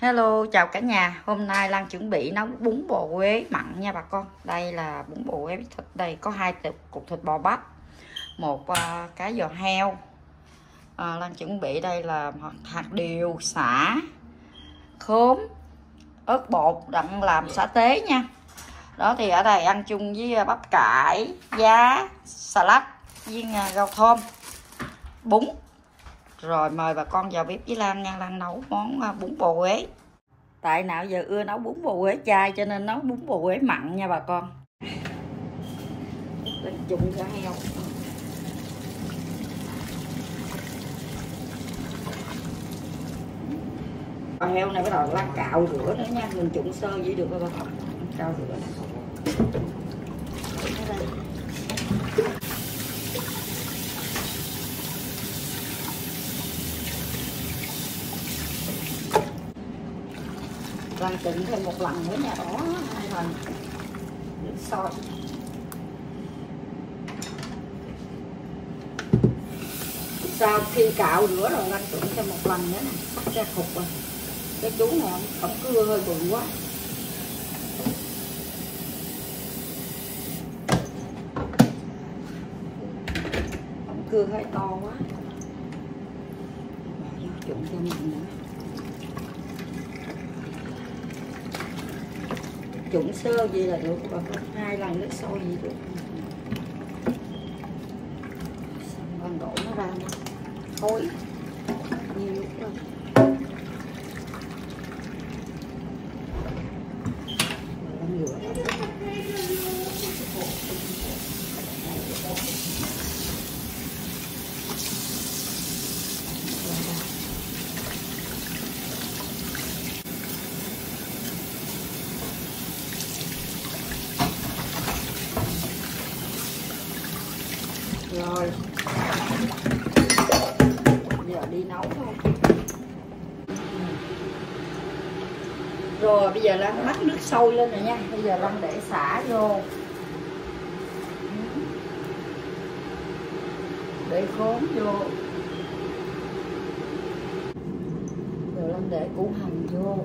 Hello, chào cả nhà. Hôm nay Lan chuẩn bị nấu bún bò Huế mặn nha bà con. Đây là bún bò Huế với thịt. Đây có 2 cục thịt bò bắp, một cái giò heo. Lan chuẩn bị đây là hạt điều, sả, khóm, ớt bột đặng làm sả tế nha. Đó thì ở đây ăn chung với bắp cải, giá, xà lách với rau thơm, bún. Rồi mời bà con vào bếp với Lan nha. Lan nấu món bún bò Huế. Tại nào giờ ưa nấu bún bò Huế chay cho nên nấu bún bò Huế mặn nha bà con. Lên chung cho heo. Con heo này bắt đầu Lan cạo rửa nữa nha. Mình trụng sơ vậy được rồi bà con. Cạo rửa này. Lan trụng thêm một lần nữa nha, đó 2 lần để sôi. Sau khi cạo rửa rồi Lan trụng thêm một lần nữa nè, cắt ra khục rồi. Cái chú này không cưa hơi bự quá. Không cưa hơi to quá. Trụng thêm lần nữa. Trụng sơ gì là được, và 2 lần nước sôi gì được. Xong con đổ nó ra nha. Thối nhiều lúc rồi. Rồi giờ đi nấu thôi. Rồi bây giờ Lan bắt nước sôi lên rồi nha. Bây giờ Lan để xả vô, để khóm vô, rồi Lan để củ hành vô.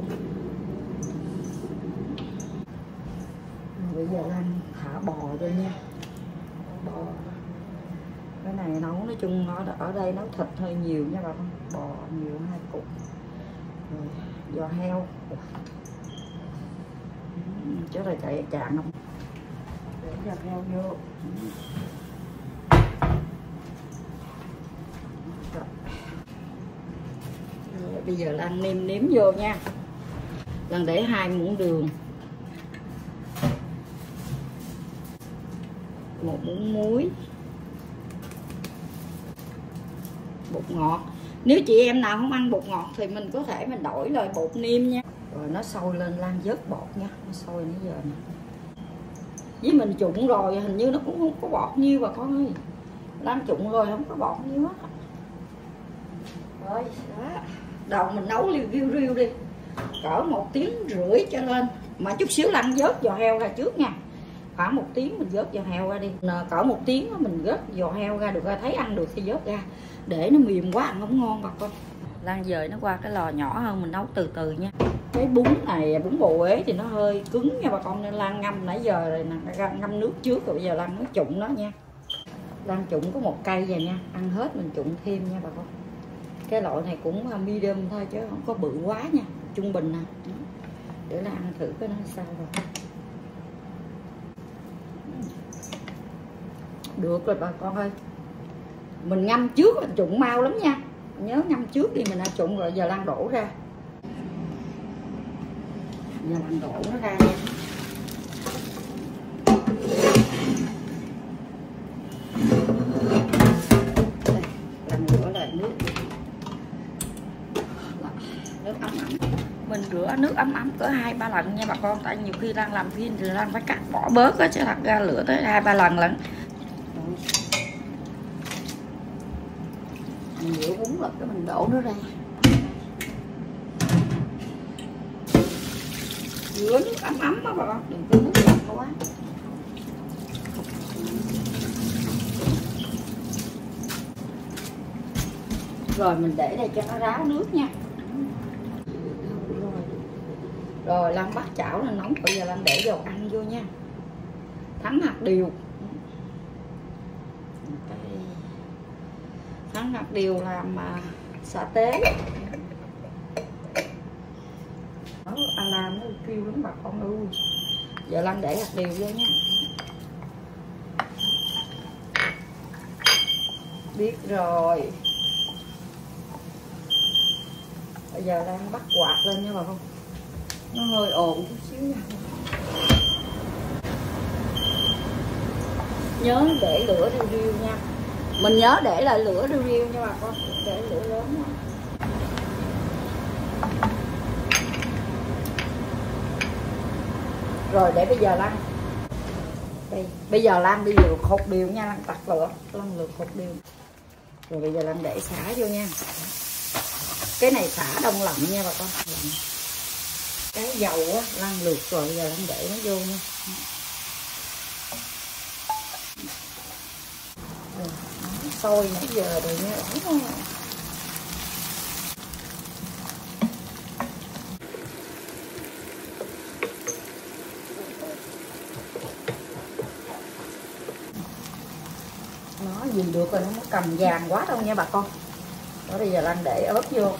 Rồi bây giờ Lan thả bò vô nha. Bò cái này nấu nói chung ở đây nấu thịt hơi nhiều nha bà con. Bò nhiều 2 cục. Rồi giò heo. Chứ là chạy chạm không. Để giò heo vô. Rồi bây giờ Lan nêm vô nha. Lan để 2 muỗng đường, 1 muỗng muối, bột ngọt. Nếu chị em nào không ăn bột ngọt thì mình có thể mình đổi lời bột nêm nha. Rồi nó sôi lên Lan vớt bột nha. Nó sôi nãy giờ nè. Với mình trụng rồi hình như nó cũng không có bọt nhiêu bà con ơi. Lan trụng rồi không có bọt nhiêu á. Rồi đó. Đầu mình nấu riu đi. Cỡ 1,5 tiếng cho lên. Mà chút xíu Lan vớt giò heo ra trước nha. Khoảng 1 tiếng mình vớt giò heo ra đi. Cỡ 1 tiếng mình vớt giò heo ra được, thấy ăn được thì vớt ra. Để nó mềm quá ăn không ngon bà con. Lan dời nó qua cái lò nhỏ hơn, mình nấu từ từ nha. Cái bún này, bún bò Huế thì nó hơi cứng nha bà con, nên Lan ngâm nãy giờ rồi nè, ngâm nước trước rồi bây giờ Lan mới trụng nó nha. Lan trụng có 1 cây rồi nha, ăn hết mình trụng thêm nha bà con. Cái loại này cũng medium thôi chứ không có bự quá nha, trung bình nè. Để Lan ăn thử cái nó sao rồi. Được rồi bà con ơi. Mình ngâm trước mình trụng mau lắm nha. Nhớ ngâm trước đi, mình đã trụng rồi giờ Lan đổ ra. Giờ Lan đổ nó ra nha. Đây, Lan rửa lại nước. Nước ấm ấm. Mình rửa nước ấm cỡ 2-3 lần nha bà con. Tại nhiều khi Lan làm phim thì Lan phải cắt bỏ bớt á, chứ thật ra lửa tới 2-3 lần lận. Mình rửa bún rồi cái mình đổ nó ra. Rửa nước ấm đó bà con, đừng có nước lạnh quá. Rồi mình để đây cho nó ráo nước nha. Rồi Rồi Lan bắt chảo nó nóng, bây giờ Lan để dầu ăn vô nha. Thắng hạt điều. Thắng hạt điều làm sa tế. Đó, làm nó kêu lắm bà con ơi. Giờ Lan để hạt điều vô nha. Biết rồi. Bây giờ Lan bắt quạt lên nha bà con. Nó hơi ồn chút xíu nha. Nhớ để lửa riu riu nha. Mình nhớ để lại lửa riu riu nha bà con. Để lửa lớn nha. Rồi để bây giờ Lan bây giờ Lan đi luộc hột điều nha. Lan tắt lửa, Lan luộc hột điều. Rồi bây giờ Lan để xả vô nha. Cái này xả đông lạnh nha bà con. Cái dầu á Lan luộc rồi, bây giờ Lan để nó vô nha. Nó sôi nãy giờ rồi nha. Nó gì được rồi, nó cầm vàng quá đâu nha bà con. Đó, bây giờ Lan để ớt vô.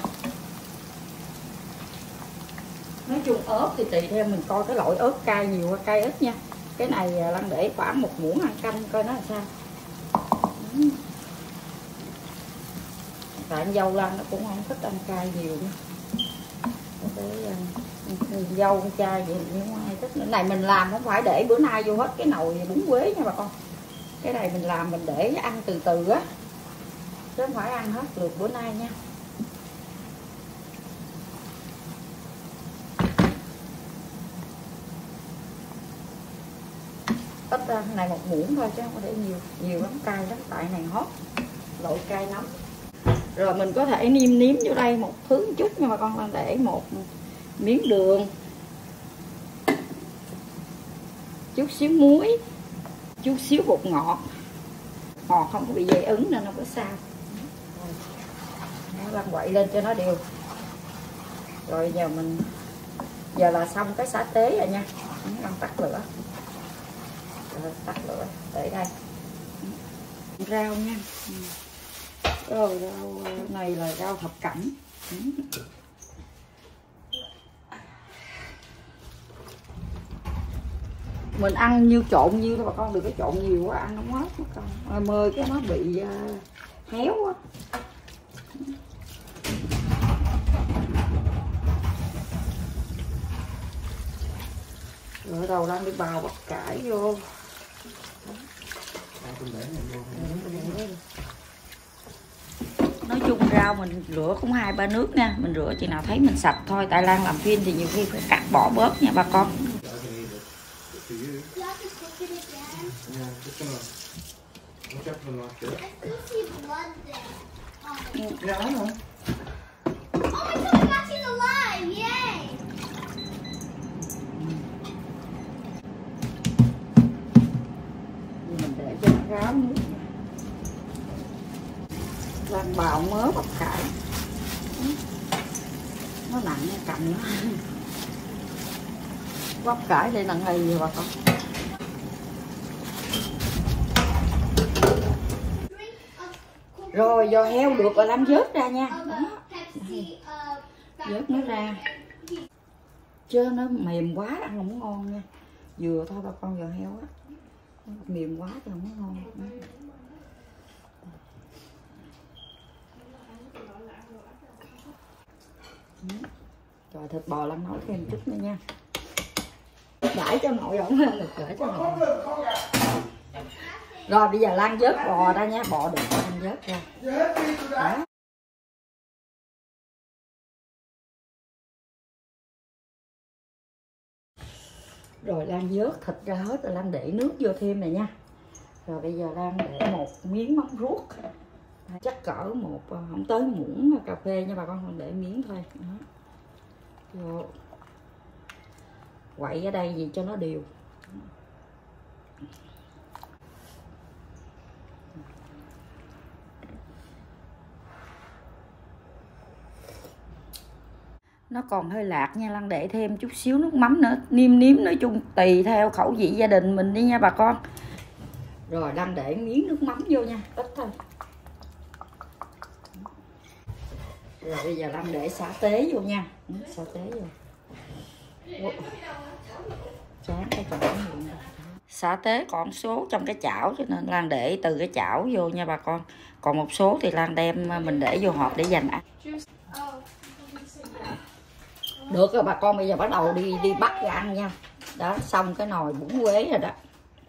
Nói chung ớt thì tùy theo mình coi cái loại ớt cay nhiều hay cay ít nha. Cái này Lan để khoảng 1 muỗng ăn canh coi nó làm sao. Tại anh dâu Lan nó cũng không thích ăn cay nhiều nha. Cái dâu con trai vậy nhưng không ai thích. Cái này mình làm không phải để bữa nay vô hết cái nồi bún quế nha bà con. Cái này mình làm mình để ăn từ từ á, chứ không phải ăn hết được bữa nay nha. Ít ra này 1 muỗng thôi chứ không có để nhiều lắm, cay lắm, tại này hót loại cay lắm. Rồi mình có thể nêm vô đây một thứ chút nha bà con. Đang để một miếng đường, chút xíu muối, chút xíu bột ngọt. Ngọt không có bị dây ứng nên không có sao. Lan quậy lên cho nó đều. Rồi giờ là xong cái xả tế rồi nha. Lan tắt lửa. Rồi, tắt lửa để đây. Rau nha. Rồi rau này là rau thập cẩm. Mình ăn nhiêu trộn nhiêu thôi bà con, đừng có trộn nhiều quá ăn không hết bà con. Mời cái nó bị héo á. Rồi đầu Lan đi bào bắp cải vô. Nói chung rau mình rửa cũng 2-3 nước nha. Mình rửa chừng nào thấy mình sạch thôi. Tại Lan làm phim thì nhiều khi phải cắt bỏ bớt nha bà con. Rõ hả? Mình để cho nó ráo nước. Lan bào mớ bắp cải. Nó nặng nha, cầm nó. Bắp cải đây nặng hay gì bà con. Rồi giò heo được rồi, Lan vớt ra nha. Đó. Vớt nó ra. Chứ nó mềm quá ăn không ngon nha. Vừa thôi bà con, giò heo á. Mềm quá thì không có ngon. Rồi thịt bò Lan nấu thêm chút nữa nha. Đãi cho nội ổng lên được, để cho nội. Rồi bây giờ Lan vớt bò ra nha, bò được Lan vớt ra. Đó. Rồi Lan vớt thịt ra hết rồi, Lan để nước vô thêm này nha. Rồi bây giờ Lan để một miếng mắm ruốc. Chắc cỡ không tới muỗng cà phê nha bà con, để miếng thôi. Đó. Rồi. Quậy ở đây gì cho nó đều. Nó còn hơi lạc nha, Lan để thêm chút xíu nước mắm nữa, nêm nếm nói chung tùy theo khẩu vị gia đình mình đi nha bà con. Rồi Lan để miếng nước mắm vô nha, ít thôi. Rồi bây giờ Lan để xả tế vô nha, xả tế vô. Chán cái chảo này. Xả tế còn số trong cái chảo cho nên Lan để từ cái chảo vô nha bà con. Còn một số thì Lan đem mình để vô hộp để dành ăn. Được rồi bà con, bây giờ bắt đầu đi bắt ra ăn nha. Đó, xong cái nồi bún quế rồi đó.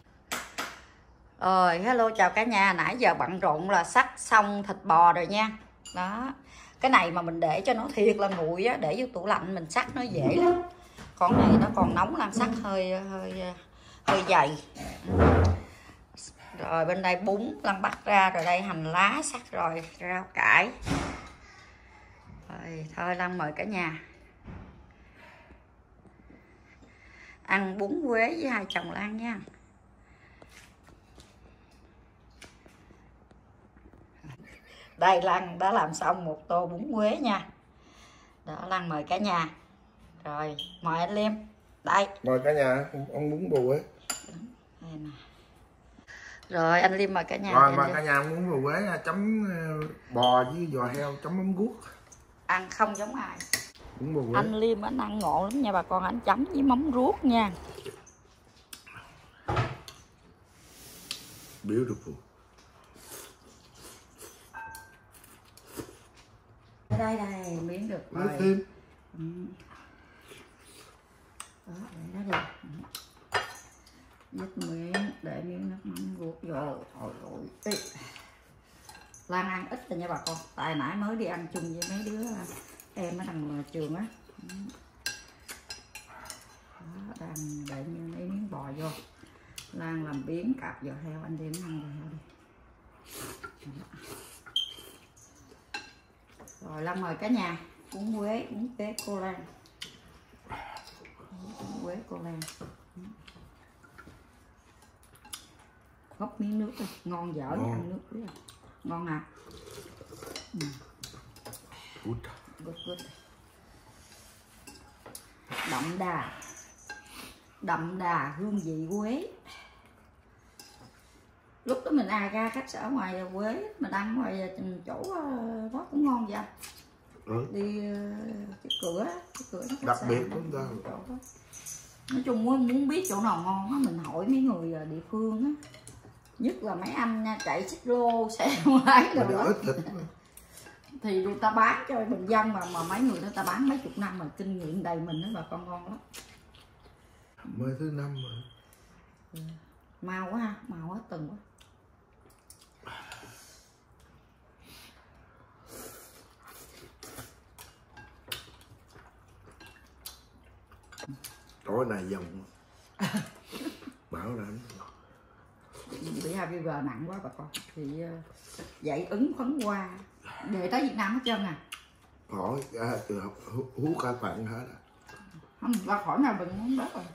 Rồi, hello chào cả nhà. Nãy giờ bận rộn là xắt xong thịt bò rồi nha. Đó. Cái này mà mình để cho nó thiệt là nguội á, để vô tủ lạnh mình xắt nó dễ lắm. Con này nó còn nóng, Lan xắt hơi dày. Rồi bên đây bún Lan bắt ra, rồi đây hành lá xắt rồi, rau cải. Rồi thôi Lan mời cả nhà ăn bún quế với hai chồng Lan nha. Đây Lan đã làm xong một tô bún quế nha. Đó, Lan mời cả nhà. Rồi mời anh Liêm. Đây mời cả nhà ông bún bò quế. Rồi anh Liêm mời cả nhà. Rồi mời cả nhà ăn bún bò quế chấm bò với giò heo chấm mắm guốc. Ăn không giống ai. Bún bò quế. Anh Liêm anh ăn ngộ lắm nha bà con, anh chấm với mắm ruốc nha. Beautiful. Đây miếng được rồi. Thêm. Đó, để nó đi. Dứt miếng, để miếng nước mắm ruốc vô. Thôi ôi. Lan ăn ít rồi nha bà con. Tại nãy mới đi ăn chung với mấy đứa em ở đằng trường á. Đó, đang để mấy miếng bò vô. Lan làm biếng cạp giò heo, anh đem ăn giò heo đi. Rồi Lan mời cả nhà bún quế cô Lan. Bún quế cô Lan. Gốc miếng nước đi, ngon dở với ăn nước quý à. Ngon nè. Good. Đậm đà hương vị quế. Lúc đó mình ra khách ở ngoài Quế mình ăn ngoài chỗ đó cũng ngon vậy. Đi cái cửa đặc biệt chúng ta. Nói chung muốn biết chỗ nào ngon á mình hỏi mấy người địa phương á, nhất là mấy anh nha, chạy xích lô xe máy rồi đó. Thì người ta bán cho bình dân mà mấy người ta bán mấy chục năm mà kinh nghiệm đầy mình đó bà con, ngon lắm. Mới thứ 5 rồi. Mau quá ha, mau quá từng quá. Tối này dòng bảo đảm bị HIV nặng quá bà con thì dậy ứng phấn hoa về tới Việt Nam hết trơn à. khỏi từ hú ca phạn hết à. Không ra khỏi nào mình muốn bớt rồi.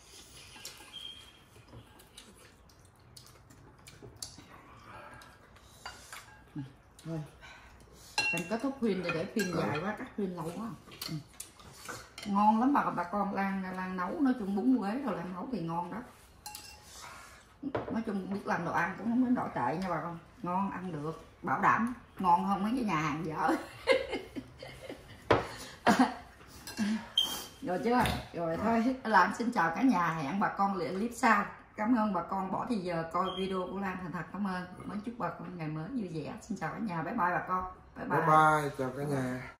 Thôi mình kết thúc phim để phim dài quá, cắt phim lâu quá. Ngon lắm bà con. Lan nấu, nói chung bún quế rồi Lan nấu thì ngon đó. Nói chung biết làm đồ ăn cũng không đến đổi tệ nha bà con, ngon ăn được, bảo đảm ngon hơn mấy cái nhà hàng dở. Rồi chưa? Rồi thôi Lan xin chào cả nhà, hẹn bà con clip sau. Cảm ơn bà con bỏ thì giờ coi video của Lan, thành thật cảm ơn. Mới chúc bà con ngày mới vui vẻ. Xin chào cả nhà, bye bye bà con. Bye bye chào cả nhà.